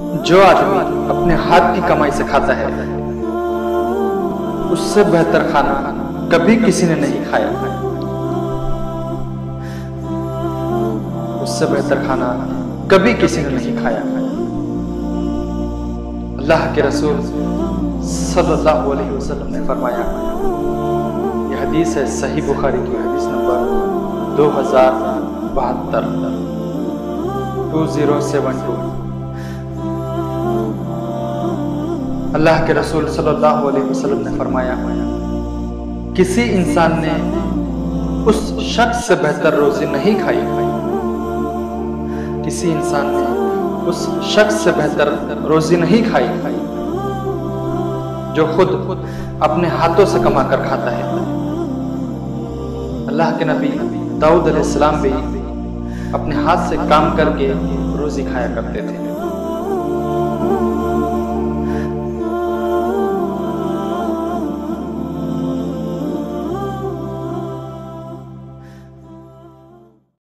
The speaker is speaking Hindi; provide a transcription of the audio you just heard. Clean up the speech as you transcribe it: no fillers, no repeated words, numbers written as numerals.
जो आदमी अपने हाथ की कमाई से खाता है उससे बेहतर खाना कभी किसी ने नहीं खाया। उससे बेहतर खाना कभी किसी ने नहीं खाया। अल्लाह के रसूल सल्लल्लाहु अलैहि वसल्लम ने फरमाया, यह हदीस है सही बुखारी की हदीस नंबर 2072। अल्लाह के रसूल सल्लल्लाहु अलैहि वसल्लम ने फरमाया, किसी इंसान ने उस शख्स से बेहतर रोजी नहीं खाई। किसी इंसान ने उस शख्स से बेहतर रोजी नहीं खाई जो खुद अपने हाथों से कमा कर खाता है। अल्लाह के नबी दाऊद अलैहिस्सलाम भी अपने हाथ से काम करके रोजी खाया करते थे।